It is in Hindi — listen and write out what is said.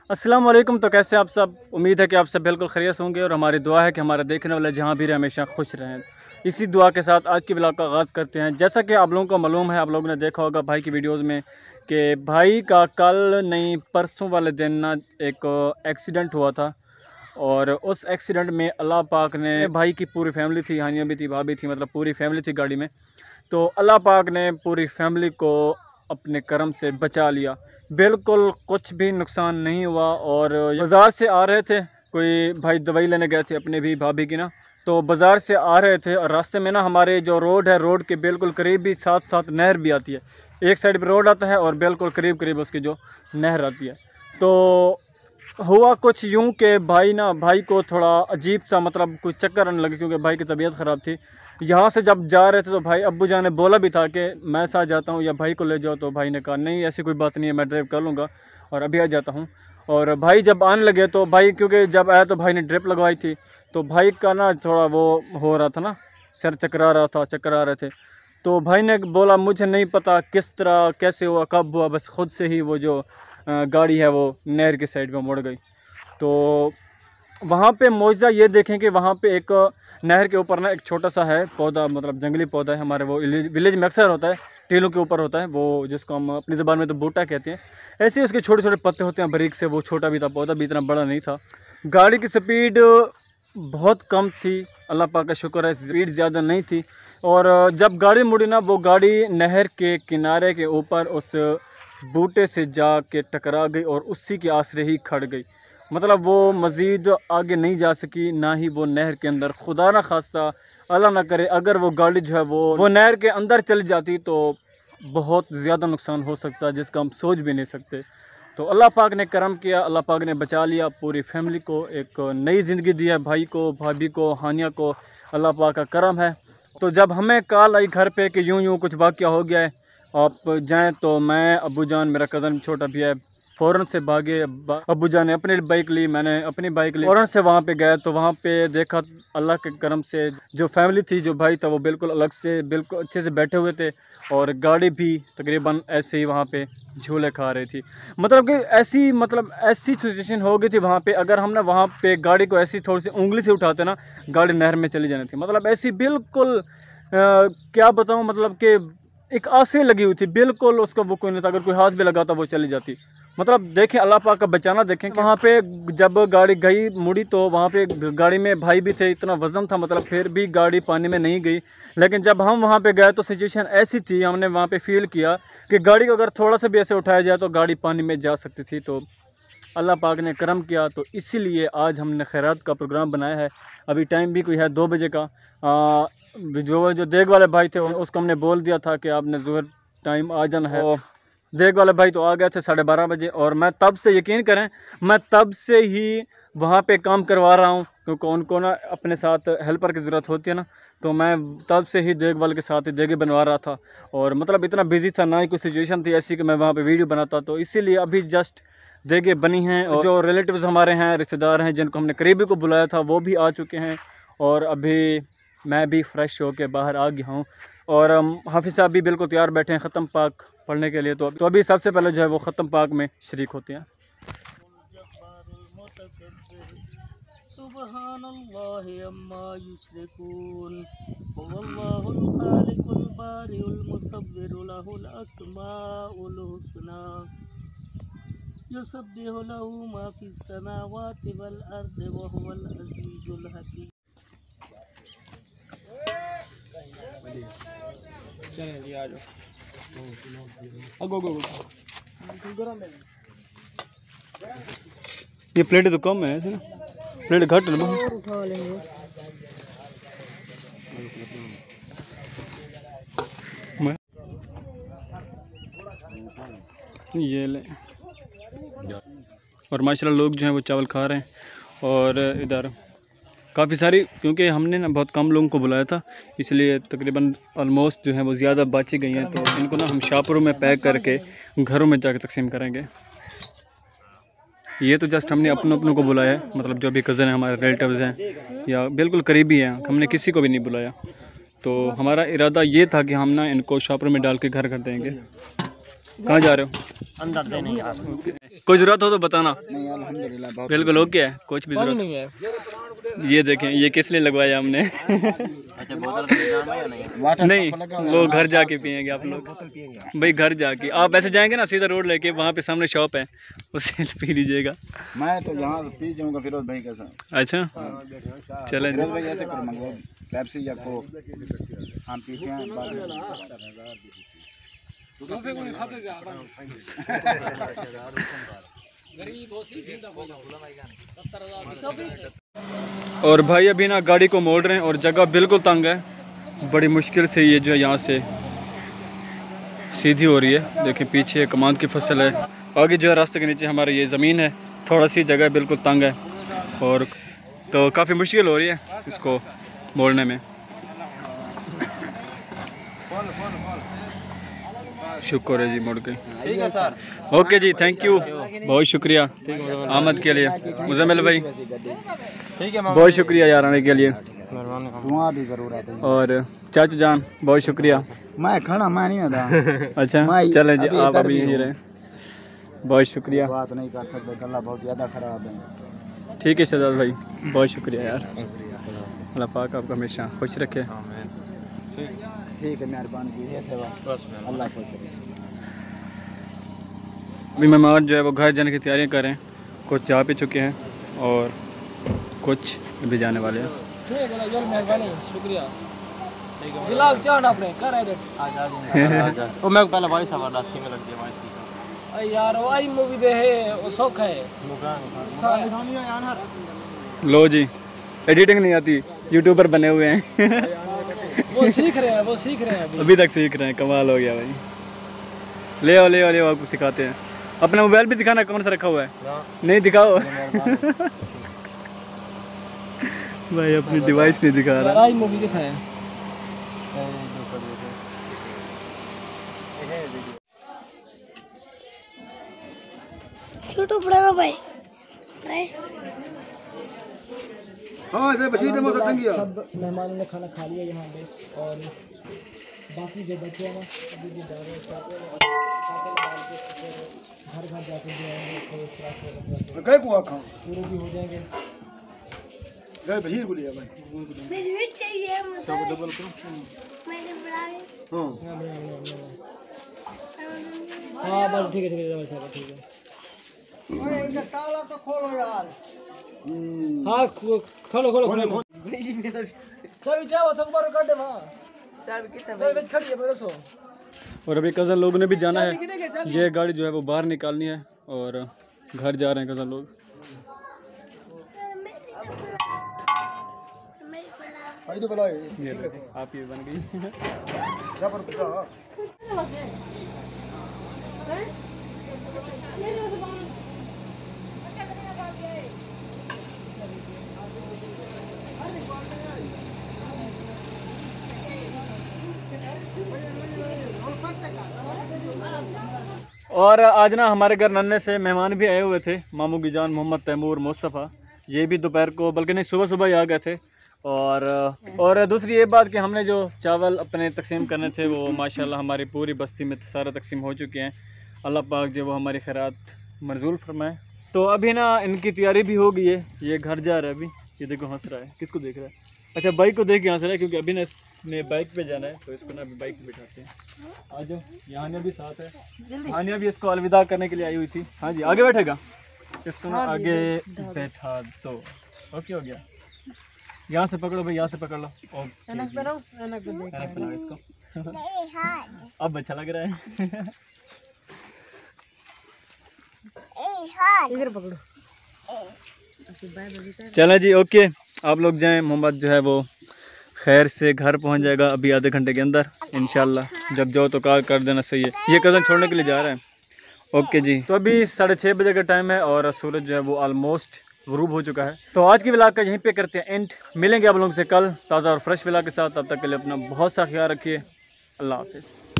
अस्सलाम वालेकुम। तो कैसे आप सब? उम्मीद है कि आप सब बिल्कुल खैरियत होंगे और हमारी दुआ है कि हमारे देखने वाले जहाँ भी रहे हमेशा खुश रहें। इसी दुआ के साथ आज की व्लॉग का आगाज़ करते हैं। जैसा कि आप लोगों को मालूम है, आप लोगों ने देखा होगा भाई की वीडियोज़ में कि भाई का कल नहीं परसों वाले दिन ना एक एक्सीडेंट हुआ था। और उस एक्सीडेंट में अल्लाह पाक ने, भाई की पूरी फैमिली थी, हानिया भी थी, भाभी थी, मतलब पूरी फैमिली थी गाड़ी में। तो अल्लाह पाक ने पूरी फैमिली को अपने करम से बचा लिया, बिल्कुल कुछ भी नुकसान नहीं हुआ। और बाज़ार से आ रहे थे, कोई भाई दवाई लेने गए थे अपने भी भाभी की ना, तो बाज़ार से आ रहे थे और रास्ते में ना हमारे जो रोड है, रोड के बिल्कुल करीब भी साथ साथ नहर भी आती है। एक साइड पर रोड आता है और बिल्कुल करीब करीब उसकी जो नहर आती है। तो हुआ कुछ यूं कि भाई को थोड़ा अजीब सा, मतलब कुछ चक्कर आने लगे क्योंकि भाई की तबीयत ख़राब थी। यहाँ से जब जा रहे थे तो भाई अब्बू जान ने बोला भी था कि मैं साथ जाता हूँ या भाई को ले जाओ, तो भाई ने कहा नहीं ऐसी कोई बात नहीं है, मैं ड्राइव कर लूँगा और अभी आ जाता हूँ। और भाई जब आने लगे तो भाई, क्योंकि जब आया तो भाई ने ड्रिप लगवाई थी, तो भाई का ना थोड़ा वो हो रहा था ना, सर चकरा रहा था, चक्कर आ रहे थे। तो भाई ने बोला मुझे नहीं पता किस तरह कैसे हुआ, कब हुआ, बस खुद से ही वो जो गाड़ी है वो नहर की साइड में मुड़ गई। तो वहाँ पे मौजा ये देखें कि वहाँ पे एक नहर के ऊपर ना एक छोटा सा है पौधा, मतलब जंगली पौधा है, हमारे वो विलेज में अक्सर होता है, टीलों के ऊपर होता है वो, जिसको हम अपनी ज़बान में तो बूटा कहते हैं। ऐसे ही उसके छोटे छोटे पत्ते होते हैं बारीक से, वो छोटा भी था पौधा, भी इतना बड़ा नहीं था। गाड़ी की स्पीड बहुत कम थी, अल्लाह पाक का शुक्र है, स्पीड ज़्यादा नहीं थी। और जब गाड़ी मुड़ी ना, वो गाड़ी नहर के किनारे के ऊपर उस बूटे से जा के टकरा गई और उसी के आसरे ही खड़ गई। मतलब वो मज़ीद आगे नहीं जा सकी, ना ही वो नहर के अंदर। खुदा ना खास्ता, अल्लाह ना करे, अगर वो गाड़ी जो है वो नहर के अंदर चली जाती तो बहुत ज़्यादा नुकसान हो सकता है, जिसका हम सोच भी नहीं सकते। तो अल्लाह पाक ने करम किया, अल्लाह पाक ने बचा लिया, पूरी फैमिली को एक नई ज़िंदगी दी है, भाई को, भाभी को, हानिया को, अल्लाह पाक का करम है। तो जब हमें कॉल आई घर पे कि यूं कुछ वाक़या हो गया है, आप जाएं, तो मैं, अब्बू जान, मेरा कज़न छोटा भी है, फ़ौरन से भागे। अब्बू जान ने अपनी बाइक ली, मैंने अपनी बाइक ली, फ़ौरन से वहाँ पे गए। तो वहाँ पे देखा अल्लाह के करम से जो फैमिली थी, जो भाई था, वो बिल्कुल अलग से, बिल्कुल अच्छे से बैठे हुए थे और गाड़ी भी तकरीबन ऐसे ही वहाँ पे झूले खा रही थी। मतलब कि ऐसी सिचुएशन हो गई थी वहाँ पे, अगर हम ना वहाँ पे गाड़ी को ऐसी थोड़ी सी उंगली से उठाते ना, गाड़ी नहर में चली जानी थी। मतलब ऐसी बिल्कुल क्या बताऊँ, मतलब कि एक आसे लगी हुई थी, बिल्कुल उसका वो कोई नहीं था, अगर कोई हाथ भी लगाता वो चली जाती। मतलब देखें अल्लाह पाक का बचाना, देखें कि वहाँ पे जब गाड़ी गई मुड़ी तो वहाँ पे गाड़ी में भाई भी थे, इतना वज़न था, मतलब फिर भी गाड़ी पानी में नहीं गई। लेकिन जब हम वहाँ पे गए तो सिचुएशन ऐसी थी, हमने वहाँ पे फील किया कि गाड़ी को अगर थोड़ा सा भी ऐसे उठाया जाए तो गाड़ी पानी में जा सकती थी। तो अल्लाह पाक ने करम किया, तो इसीलिए आज हमने खैरात का प्रोग्राम बनाया है। अभी टाइम भी कोई है 2 बजे का। जो देग वाले भाई थे उसको हमने बोल दिया था कि आपने ज़ोहर टाइम आ जाना है। देग वाले भाई तो आ गए थे 12:30 बजे, और मैं तब से, यकीन करें, मैं तब से ही वहाँ पे काम करवा रहा हूँ, क्योंकि उनको ना अपने साथ हेल्पर की ज़रूरत होती है ना, तो मैं तब से ही देग वाले के साथ ही देगे बनवा रहा था। और मतलब इतना बिजी था, ना ही कोई सिचुएशन थी ऐसी कि मैं वहाँ पे वीडियो बनाता, तो इसीलिए अभी जस्ट देगे बनी हैं। और जो रिलेटिव्स हमारे हैं, रिश्तेदार हैं, जिनको हमने करीबी को बुलाया था, वो भी आ चुके हैं। और अभी मैं भी फ़्रेश होकर बाहर आ गया हूँ और हाफिज़ साहब भी बिल्कुल तैयार बैठे हैं ख़त्म पाक पढ़ने के लिए। तो अभी सबसे पहले जो है वो ख़त्म पाक में शरीक होते हैं। चलिए जी, आ जाओ। ये प्लेट तो कम है ऐसे ना, प्लेट घट है बहुत। उठा लेंगे। ये ले। और माशाल्लाह लोग जो हैं वो चावल खा रहे हैं। और इधर काफ़ी सारी, क्योंकि हमने ना बहुत कम लोगों को बुलाया था, इसलिए तकरीबन ऑलमोस्ट जो है वो ज़्यादा बच गई हैं। तो इनको ना हम शाहपुरों में पैक करके घरों में जाकर तकसीम करेंगे। ये तो जस्ट हमने अपनों को बुलाया है, मतलब जो भी कज़न है, हमारे रिलेटिव्स हैं या बिल्कुल करीबी हैं, हमने किसी को भी नहीं बुलाया। तो हमारा इरादा ये था कि हम ना इनको शाहपुरों में डाल के घर कर देंगे। कहाँ जा रहे हो? अंदर देने यार। कोई जरूरत हो तो बताना। नहीं अल्हम्दुलिल्लाह बहुत बिल्कुल ओके है, कुछ भी जरूरत नहीं है। ये देखें, ये किस लिए लगवाया हमने? अच्छा बोतल का निजाम है या नहीं? नहीं, वो घर जाके पियेंगे आप लोग। भाई घर जाके आप ऐसे जाएंगे ना सीधा रोड लेके, वहाँ पे सामने शॉप है, उससे पी लीजिएगा। मैं तो यहाँ पी जाऊँगा फिरोज भाई के साथ। अच्छा चलें। फिरोज भाई ऐसे करो, मंगवाओ पेप्सी या कोक, हम पीते हैं बाद में। और भाई अभी ना गाड़ी को मोड़ रहे हैं और जगह बिल्कुल तंग है, बड़ी मुश्किल से ये जो है यहाँ से सीधी हो रही है। देखिए पीछे कमांद की फसल है, आगे जो है रास्ते के नीचे हमारी ये ज़मीन है, थोड़ा सी जगह बिल्कुल तंग है और तो काफ़ी मुश्किल हो रही है इसको मोड़ने में। शुक्र है जी मुड़ के। ठीक है sir, okay ji, thank you, बहुत शुक्रिया आमद के लिए। मुजम्मिल भाई ठीक है, बहुत शुक्रिया यार आने के लिए, दुआ भी ज़रूरत है। और चाचू जान बहुत शुक्रिया। मैं खड़ा मैं नहीं आता। अच्छा चलें जी, आप अभी यहीं रहें, बहुत शुक्रिया। बात नहीं कर सकते, गला बहुत ज़्यादा ख़राब है। ठीक है शहजाद भाई, बहुत शुक्रिया यार, अल्लाह पाक आपको हमेशा खुश रखे। ठीक है, मेहरबानी की है सेवा, बस अल्लाह खुश रखे। अभी मेहमान जो है वो घर जाने की तैयारियां कर रहे हैं, कुछ जा भी चुके हैं और कुछ अभी जाने वाले हैं। शुक्रिया। मैं पहले भाई साहब रास्ते में लग गया यार, वो आई मूवी दे है वो शौक है। लो जी, एडिटिंग नहीं आती, यूट्यूबर बने हुए हैं। वो सीख रहे हैं अभी तक सीख रहे हैं, कमाल हो गया भाई। ले आओ ले आओ ले आओ, आपको सिखाते हैं। अपना मोबाइल भी दिखाना, कौन सा रखा हुआ है? नहीं दिखाओ। भाई अपनी डिवाइस नहीं दिखा रहा। मूवी दिखाया यूट्यूब पड़ेगा भाई। हाँ इधर बशीर ने मोटा तंगिया। सब मेहमानों ने खाना खा लिया यहाँ पे, और बाकी जो बच्चे हैं ना अभी भी जा रहे हैं घर घर जाके जो है गए को आखा पूरे भी हो जाएंगे। गए बशीर को लिया भाई। मेरी भी चाहिए मुझे। सब डबल को। मैंने बड़ा है। हाँ बस ठीक है ठीक है। ओए इनका ताला तो खोलो यार। हाँ खोलो चाबी चाहो तो बाहर काट दे वहां। चाबी कितने खड़ी है मेरे सो। और अभी कज़न लोग ने भी जाना है, ये गाड़ी जो है वो बाहर निकालनी है और घर जा रहे हैं कज़न लोग। आई तो बला ये आप ये बन गई। और आज ना हमारे घर नन्हे से मेहमान भी आए हुए थे, मामू की जान मोहम्मद तैमूर मुस्तफ़ा, ये भी दोपहर को बल्कि नहीं सुबह सुबह ही आ गए थे। और दूसरी ये बात कि हमने जो चावल अपने तकसीम करने थे वो माशाल्लाह हमारी पूरी बस्ती में सारा तकसीम हो चुके हैं। अल्लाह पाक जो वो हमारी खैरात मंजूर फरमाए। तो अभी ना इनकी तैयारी भी हो गई है, ये घर जा रहा है। अभी ये देखो हंस रहा है, किसको देख रहा है? अच्छा बाइक को देख के हंस रहा है, क्योंकि अभी ना इसने बाइक पे जाना है, तो इसको ना अभी बाइक पे बिठाते हैं। आ जाओ, हानिया भी साथ है। हानिया भी इसको अलविदा करने के लिए आई हुई थी। हाँ जी आगे बैठेगा, इसको ना आगे बैठा दो। ओके हो गया, यहाँ से पकड़ो भाई, यहाँ से पकड़ लो। ऐनक बनाओ इसको। अब अच्छा लग रहा है। इधर पकड़ो। चलें जी ओके, आप लोग जाएं। मोहम्मद जो है वो खैर से घर पहुंच जाएगा अभी आधे घंटे के अंदर इंशाल्लाह। जब जाओ तो कॉल कर देना, सही है। ये कज़न छोड़ने के लिए जा रहा है। ओके जी, तो अभी 6:30 बजे का टाइम है और सूरज जो है वो ऑलमोस्ट गुरूब हो चुका है। तो आज की व्लॉग का यहीं पे करते हैं एंड। मिलेंगे आप लोगों से कल ताज़ा और फ्रेश व्लॉग के साथ। तब तक के लिए अपना बहुत सा ख्याल रखिए। अल्लाह हाफिज़।